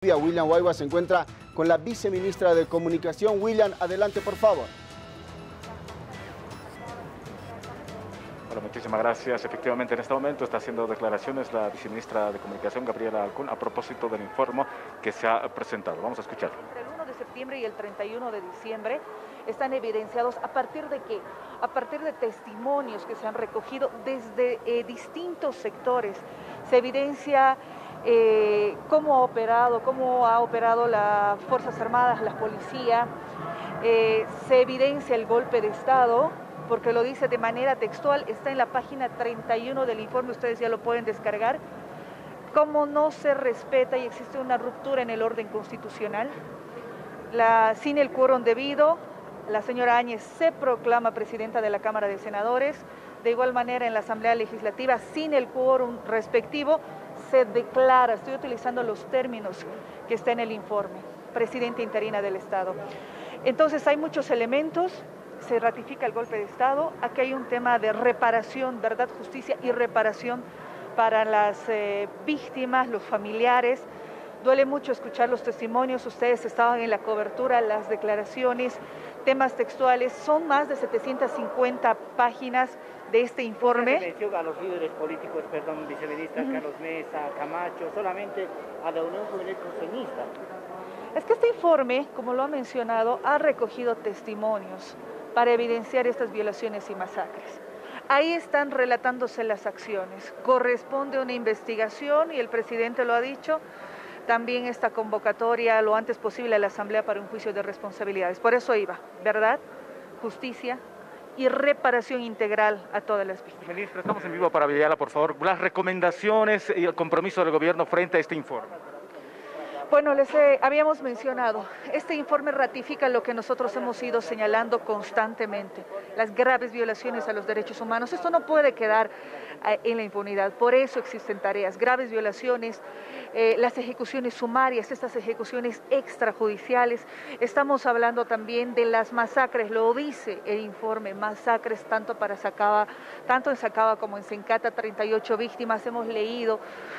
William Guayua se encuentra con la viceministra de Comunicación. William, adelante, por favor. Bueno, muchísimas gracias. Efectivamente, en este momento está haciendo declaraciones la viceministra de Comunicación, Gabriela Alcún, a propósito del informe que se ha presentado. Vamos a escuchar. Entre el 1 de septiembre y el 31 de diciembre están evidenciados ¿a partir de qué? A partir de testimonios que se han recogido desde distintos sectores. Se evidencia cómo ha operado las Fuerzas Armadas, la policía, se evidencia el golpe de Estado, porque lo dice de manera textual, está en la página 31 del informe, ustedes ya lo pueden descargar, cómo no se respeta y existe una ruptura en el orden constitucional, sin el quórum debido, la señora Áñez se proclama presidenta de la Cámara de Senadores, de igual manera en la Asamblea Legislativa, sin el quórum respectivo, se declara, estoy utilizando los términos que está en el informe, presidenta interina del Estado. Entonces hay muchos elementos, se ratifica el golpe de Estado, aquí hay un tema de reparación, verdad, justicia y reparación para las víctimas, los familiares. Duele mucho escuchar los testimonios, ustedes estaban en la cobertura, las declaraciones, temas textuales, son más de 750 páginas de este informe. Se mencionó a los líderes políticos, perdón, viceministra, Carlos Mesa, Camacho, solamente a la Unión Juvenil Costeñista. Es que este informe, como lo ha mencionado, ha recogido testimonios para evidenciar estas violaciones y masacres. Ahí están relatándose las acciones. Corresponde una investigación y el presidente lo ha dicho, también esta convocatoria lo antes posible a la Asamblea para un juicio de responsabilidades. Por eso iba, verdad, justicia y reparación integral a todas las víctimas. Ministra, estamos en vivo para Villalba, por favor. Las recomendaciones y el compromiso del gobierno frente a este informe. Bueno, habíamos mencionado, este informe ratifica lo que nosotros hemos ido señalando constantemente, las graves violaciones a los derechos humanos. Esto no puede quedar en la impunidad, por eso existen tareas, graves violaciones, las ejecuciones sumarias, estas ejecuciones extrajudiciales. Estamos hablando también de las masacres, lo dice el informe, masacres tanto en Sacaba como en Sencata, 38 víctimas. Hemos leído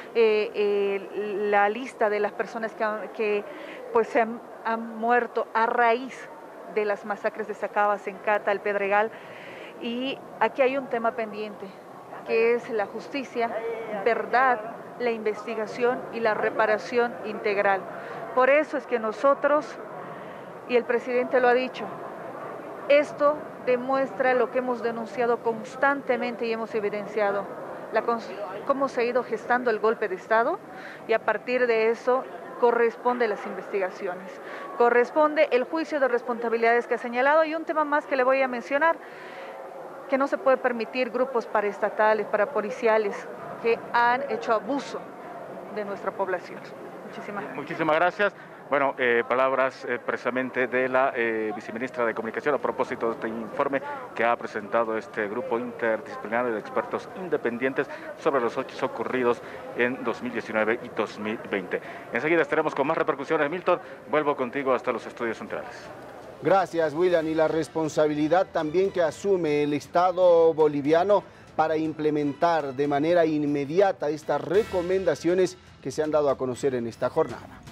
la lista de las personas que pues se han muerto a raíz de las masacres de Sacaba, Sencata, El Pedregal, y aquí hay un tema pendiente, que es la justicia, verdad, la investigación y la reparación integral. Por eso es que nosotros, y el presidente lo ha dicho, esto demuestra lo que hemos denunciado constantemente y hemos evidenciado, cómo se ha ido gestando el golpe de Estado, y a partir de eso corresponde las investigaciones, corresponde el juicio de responsabilidades que ha señalado, y un tema más que le voy a mencionar, que no se puede permitir grupos paraestatales, parapoliciales, que han hecho abuso de nuestra población. Muchísimas gracias. Bueno, palabras precisamente de la viceministra de Comunicación a propósito de este informe que ha presentado este grupo interdisciplinario de expertos independientes sobre los hechos ocurridos en 2019 y 2020. Enseguida estaremos con más repercusiones. Milton, vuelvo contigo hasta los estudios centrales. Gracias, William. Y la responsabilidad también que asume el Estado boliviano para implementar de manera inmediata estas recomendaciones que se han dado a conocer en esta jornada.